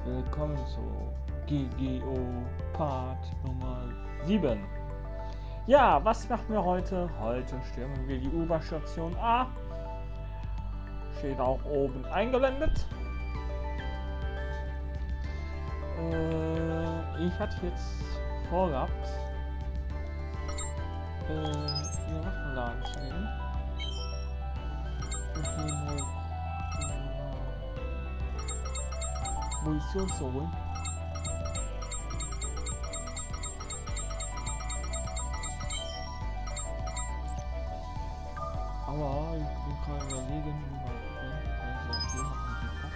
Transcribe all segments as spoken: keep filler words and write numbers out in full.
Willkommen zu G G O Part Nummer sieben. Ja, was machen wir heute? Heute stürmen wir die U-Bahn-Station A. Steht auch oben eingeblendet. Äh, ich hatte jetzt vorgehabt, äh, ihr Waffenladen zu nehmen. Und hier noch äh, Munition zu holen. Aber ich bin gerade überlegen, wie man also hier haben wir die Box.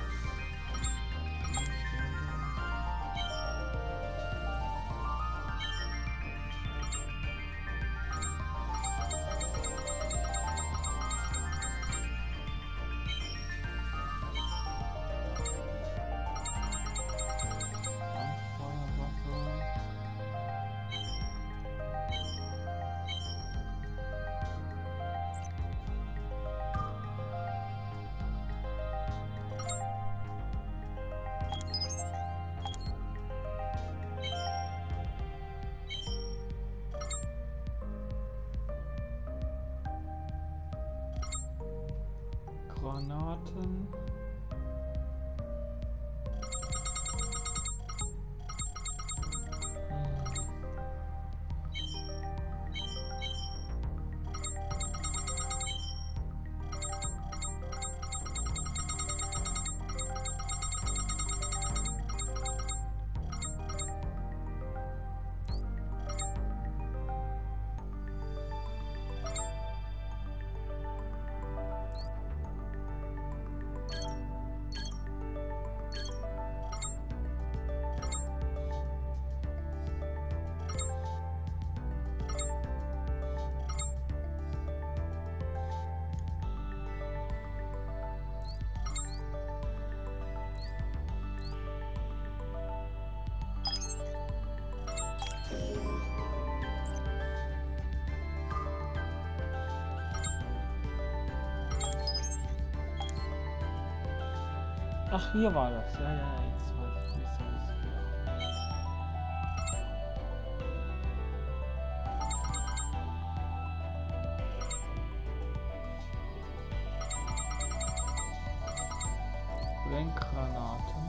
Granaten. Ach, hier war das. Ja, ja, jetzt weiß ich, wie es ist. Blendgranaten.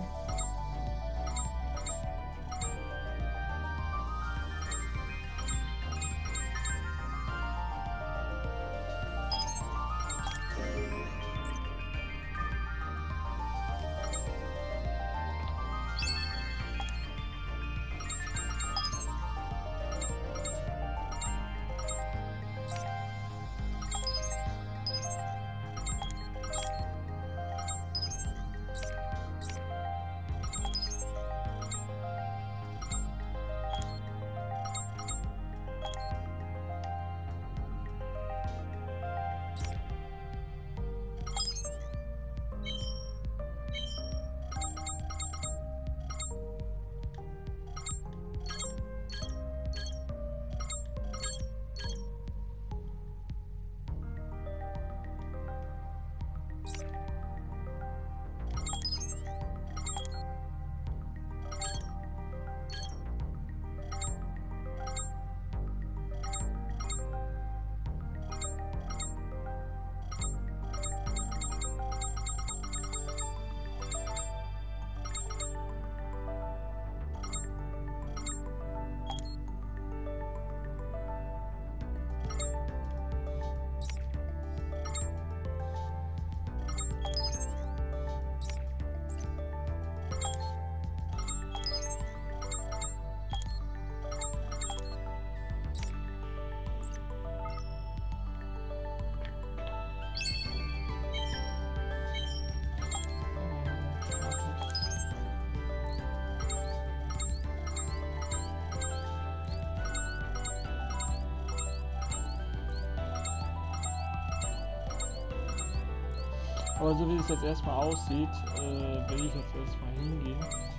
Aber so wie es jetzt erstmal aussieht, äh, will ich jetzt erstmal hingehen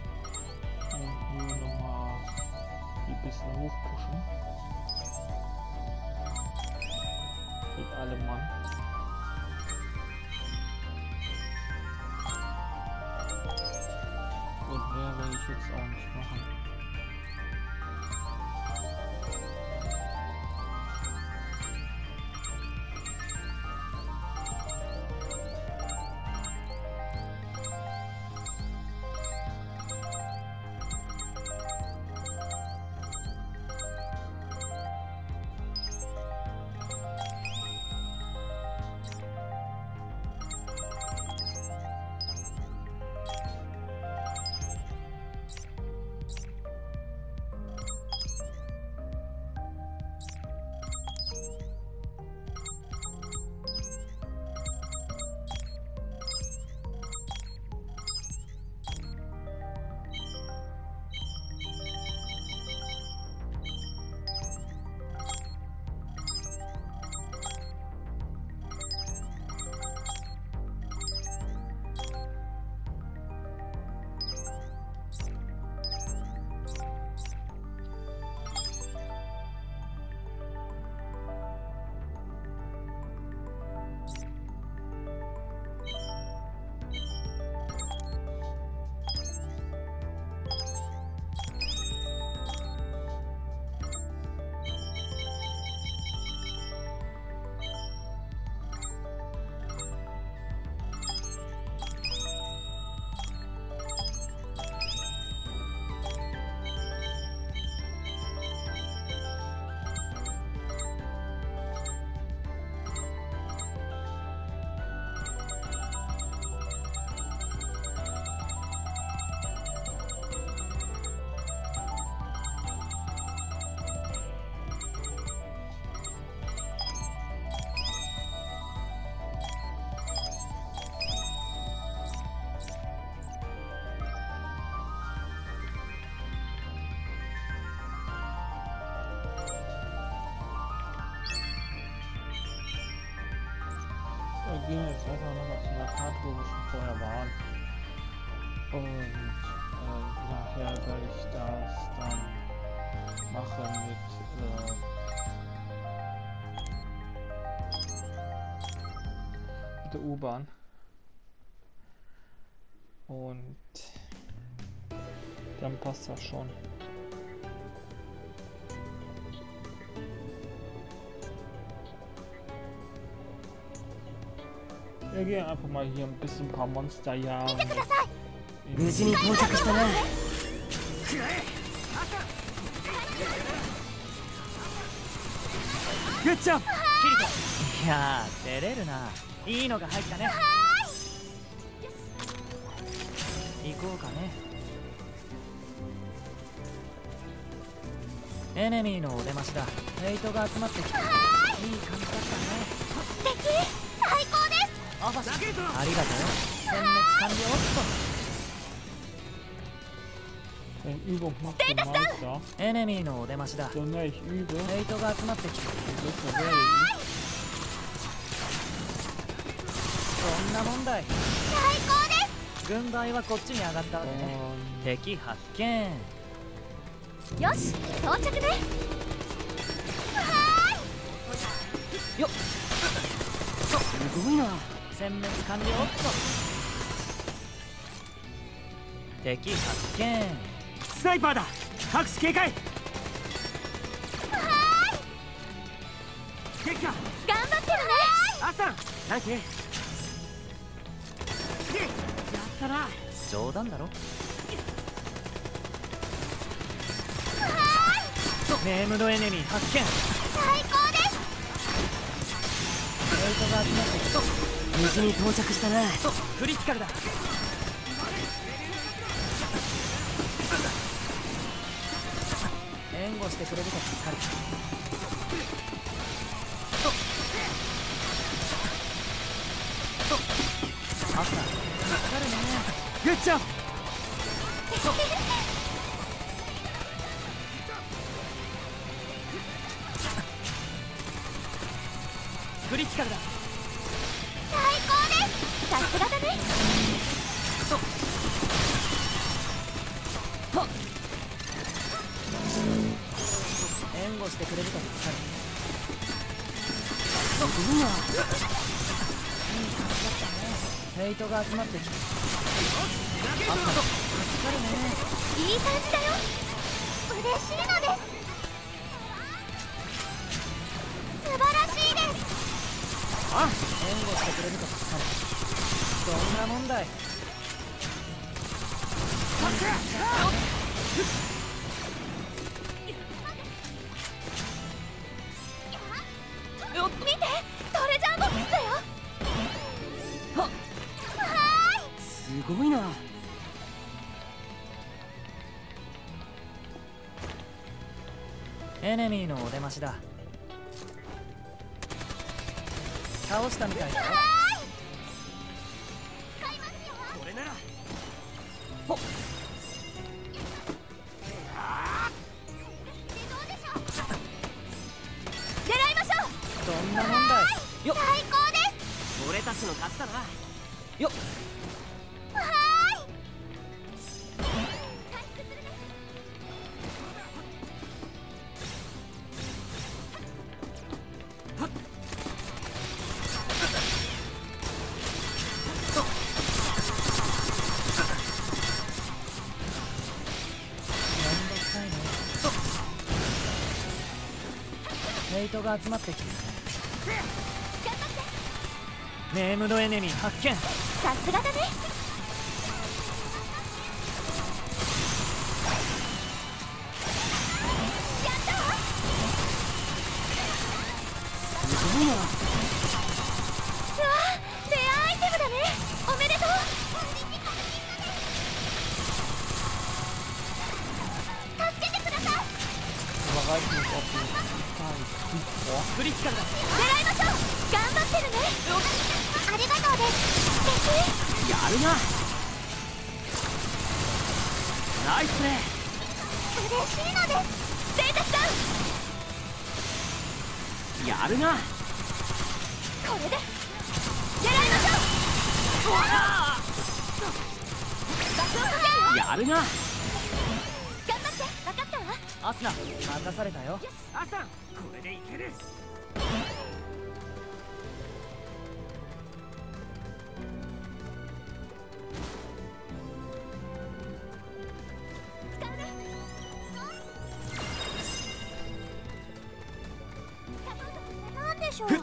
und nur nochmal ein bisschen hochpushen. Mit allem Mann. Und mehr ich jetzt auch nicht machen. Wir gehen jetzt einfach nochmal zu einer Karte, wo wir schon vorher waren. Und äh, nachher werde ich das dann machen mit äh, mit der U-Bahn. Und dann passt das schon. Wir gehen einfach mal hier ein bisschen ein paar Monster jagen. 無事に到着したな。グッジョブ。キリト。いやー、照れるな。いいのが入ったね。行こうかね。エネミーのお出ましだ。ヘイトが集まってきた。いい感じだったね。素敵。最高です。ありがとう。殲滅完了。 Übung macht der Meister. エネミーのお出ましだ。 So ne, ich übe. ヘイトが集まってきた。 Das ist ja sehr そんな問題。最高です。軍配はこっちに上がったわけね。敵発見。よし、到着ね。よっ。すごいな。殲滅完了。敵発見。スナイパーだ。各種警戒。結果頑張ってるね。アサン、サンキュー。やったな。冗談だろ。ネームドエネミー発見。最高です。ヘイトが集まってきた。無事に到着したな。クリティカルだ。援護してくれると助かる。朝助かるね。グッジョブ。クリティカルだ。最高です。さすがだね。援護してくれると助かる。いいな。いい感じだったね。ヘイトが集まってきた。あった。助かるね。いいい感じだよ。嬉しいのです。素晴らしいです。 あ、援護してくれると助かる。どんな問題。 見て、トレジャーボックスだよ。 ははーい。 すごいな。エネミーのお出ましだ。倒したみたいだよ。 使いますよ。 これならほっ。 どうでしょう。狙いましょう。 どんな問題。よっ、 最高です。 俺たちの勝ちだな。よっ。 はーい。回復するね。 ヘイトが集まってきてるね。 頑張って。 ネームドエネミー発見。 さすがだね。やったわ。 すごいな。 うわ、レアアイテムだね。おめでとう。助けてください。 Überreicht mich auf den Krieg クリティカルだ。 狙いましょう。頑張ってるね。ありがとうです。素敵。 やるな。ナイスプレー。 嬉しいのです。ステータスダウン。 やるな。 これで狙いましょう。 うわ爆音かけるよ。 やるな。 頑張って。分かったわ。 アスナ任されたよ。 アサン、これでいける。 使うね。なんでしょう。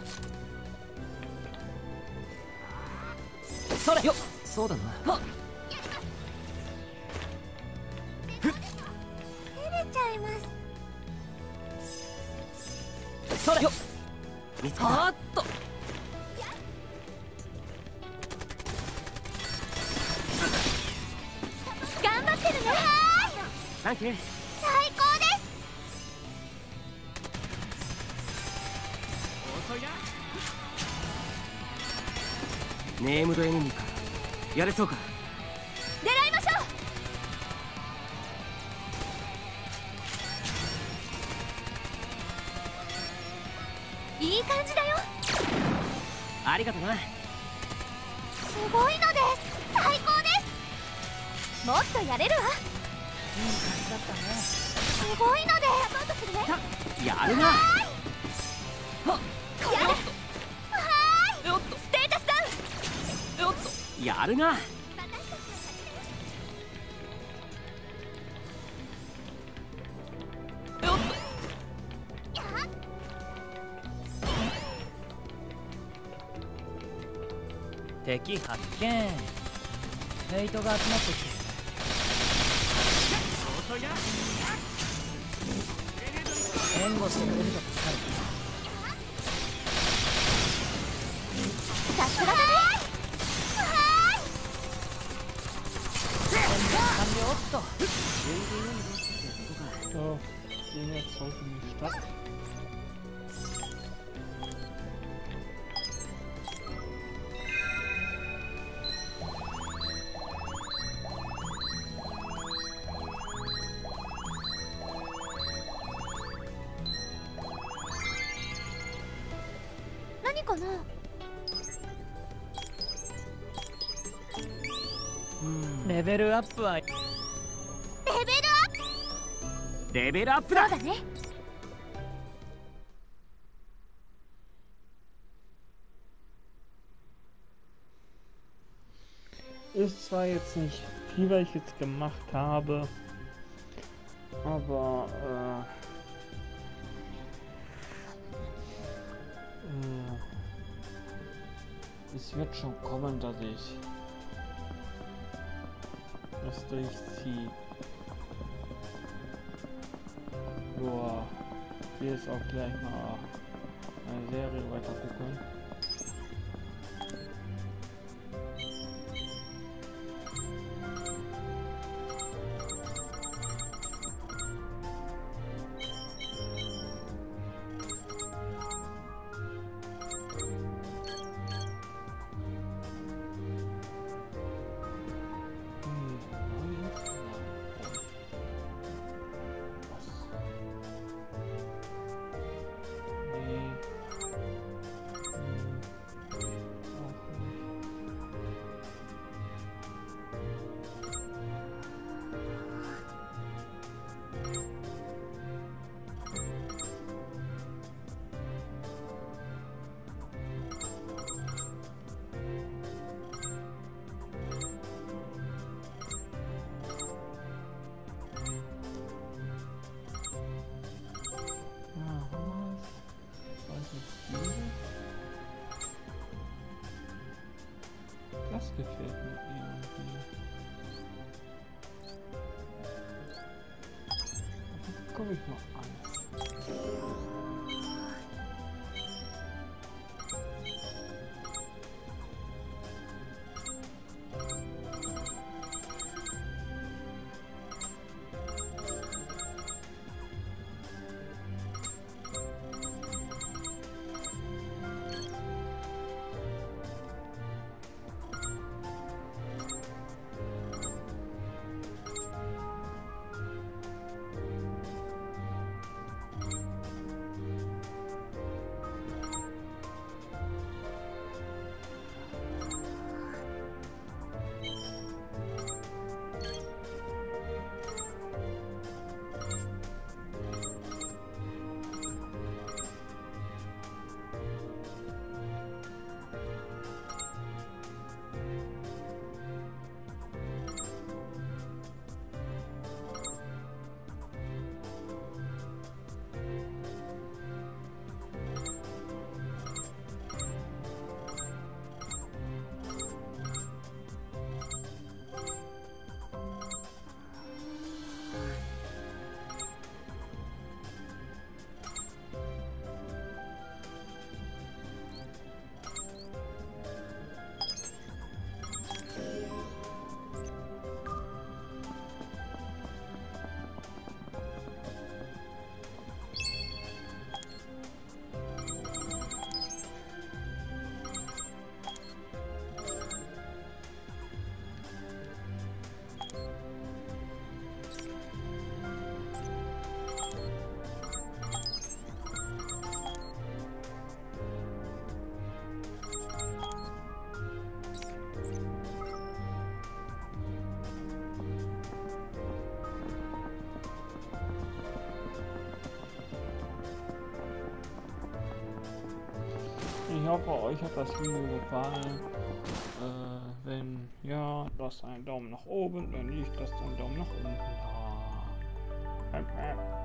それよっ。そうだな。はっ。 照れちゃいます。 それよっ。見つけた。あーっと。 頑張ってるね。はーい。 サンキュー。 最高です。 遅いな。 ネームドエネミーか。やれそうか。 狙いましょう。いい感じだよ。 ありがとな。 すごいのです。最高です。もっとやれるわ。 いい感じだったね。 すごいのでサポートするね。 やるな。 ははっ。 ーい。やる。はーい。 よっと。 ステータスダウン。 よっと。やるな。敵発見。ヘイトが集まってきてるね。 遅いな。 援護してくれると助かる。 さすがだね。はーい。 完了っと。 So, gehen jetzt zurück in die Stadt. 何かな。 レベルアップはレベルアップ。 レベルアップだ。 そうだね。 Ist zwar jetzt nicht viel, was ich jetzt gemacht habe, Aber äh, äh, es wird schon kommen, dass ich das durchziehe. Boah, ich will jetzt auch gleich mal eine Serie weiter gucken. Das gefällt mir irgendwie. Guck ich mal an. Ich hoffe, euch hat das Video gefallen. Äh, wenn ja, lasst einen Daumen nach oben. Wenn nicht, lasst einen Daumen nach unten da.